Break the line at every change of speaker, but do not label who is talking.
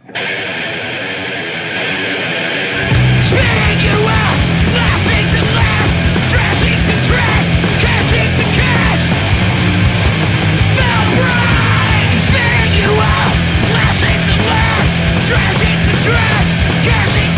Spinning you out, nothing to last, dressing to trash, catching to cash. The brain, spinning you out, nothing to last, dressing to trash, catching